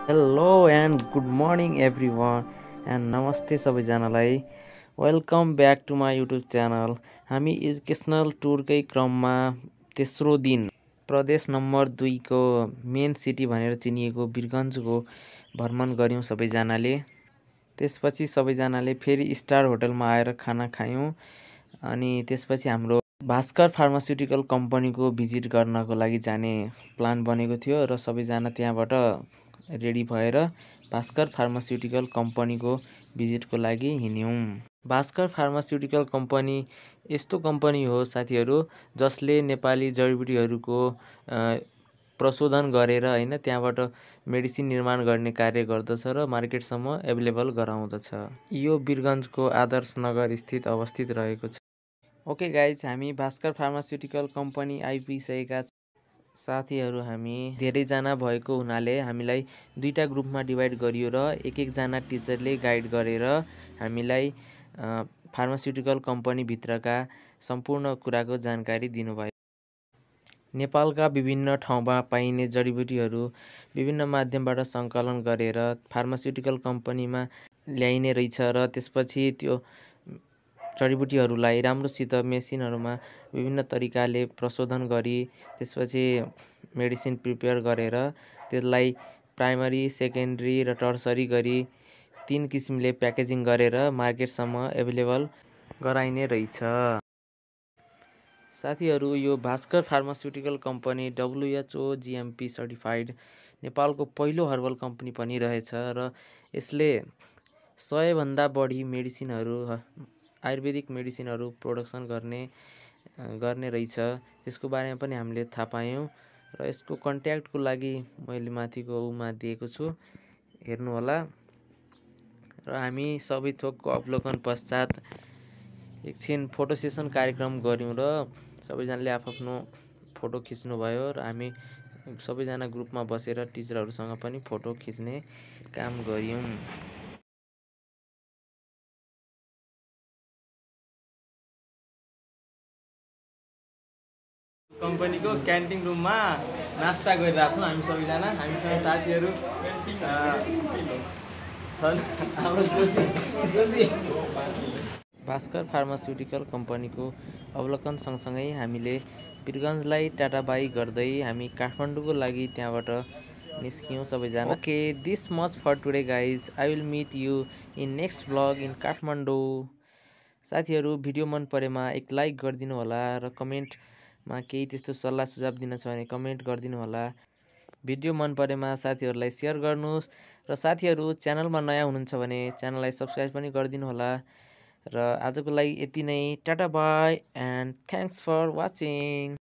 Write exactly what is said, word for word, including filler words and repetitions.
Hello and good morning everyone and नमस्ते सबैजनालाई। Welcome back to my YouTube channel. हामी educational टुरकै क्रममा तेस्रो दिन प्रदेश नम्बर दुईको मेन सिटी भनेर चिनिएको बिरगन्जको भ्रमण गऱ्यौँ सबैजनाले। त्यसपछि सबैजनाले फेरि स्टार होटलमा आएर खाना खायौँ। अनि त्यसपछि हाम्रो भास्कर फार्मास्युटिकल कम्पनीको भिजिट गर्नको लागि जाने प्लान बनेको थियो र सबैजना त्यहाँबाट रेडी भएर भास्कर फार्मास्युटिकल कम्पनीको भिजिटको लागि हिँड्यौँ। भास्कर फार्मास्युटिकल कम्पनी यस्तो कम्पनी हो साथीहरू, जसले नेपाली जडीबुटीहरूको प्रशोधन गरेर होइन त्यहाँबाट मेडिसिन निर्माण गर्ने कार्य गर्दछ र मार्केटसम्म एभाइलेबल गराउँदछ। यो बिरगन्जको आदर्श नगर स्थित अवस्थित रहेको छ। ओके गाइज, हामी भास्कर फार्मास्युटिकल कम्पनी आइपुगिसकेका साथीहरू। हामी धेरैजना भएको हुनाले हामीलाई दुईवटा ग्रुपमा डिभाइड गरियो र एक एकजना टिचरले गाइड गरेर हामीलाई फार्मास्युटिकल कम्पनीभित्रका सम्पूर्ण कुराको जानकारी दिनुभयो। नेपालका विभिन्न ठाउँमा पाइने जडीबुटीहरू विभिन्न माध्यमबाट सङ्कलन गरेर फार्मास्युटिकल कम्पनीमा ल्याइने रहेछ र त्यसपछि त्यो जडीबुटीहरूलाई राम्रोसित मेसिनहरूमा विभिन्न तरिकाले प्रशोधन गरी त्यसपछि मेडिसिन प्रिपेयर गरेर त्यसलाई प्राइमरी, सेकेन्डरी र टर्सरी गरी तीन किसिमले प्याकेजिङ गरेर मार्केटसम्म एभाइलेबल गराइने रहेछ। साथीहरू, यो Bhaskar pharmaceutical company WHO GMP certified नेपालको पहिलो हर्बल कम्पनी पनि रहेछ र यसले सयभन्दा बढी मेडिसिनहरू आयुर्वेदिक मेडिसिनहरू प्रोडक्सन गर्ने गर्ने रहेछ। त्यसको बारेमा पनि हामीले थाहा पायौँ र यसको कन्ट्याक्टको लागि मैले माथिको उमा दिएको छु, हेर्नुहोला। र हामी सबै थोकको अवलोकन पश्चात एकछिन फोटो सेसन कार्यक्रम गऱ्यौँ र सबैजनाले आफ्नो फोटो खिच्नुभयो र हामी सबैजना ग्रुपमा बसेर टिचरहरूसँग पनि फोटो खिच्ने काम गऱ्यौँ। कम्पनीको क्यान्टिन रुममा नास्ता गरिरहेको छौँ हामी सबैजना। हामीसँग साथीहरू छन्। हाम्रो भास्कर फार्मास्युटिकल कम्पनीको अवलोकन सँगसँगै हामीले बिरगन्जलाई टाटा बाई गर्दै हामी काठमाडौँको लागि त्यहाँबाट निस्क्यौँ सबैजना। Okay, this much for today guys. I will meet you in next vlog in Kathmandu. साथीहरू, भिडियो मन परेमा एक लाइक गरिदिनु होला र कमेन्टमा केही त्यस्तो सल्लाह सुझाव दिन छ भने कमेन्ट गरिदिनु होला। भिडियो मन परेमा साथीहरूलाई सेयर गर्नुहोस् र साथीहरू च्यानलमा नयाँ हुनुहुन्छ भने च्यानललाई सब्सक्राइब पनि गरिदिनु होला। र आजको लागि यति नै। Tata bye and thanks for watching.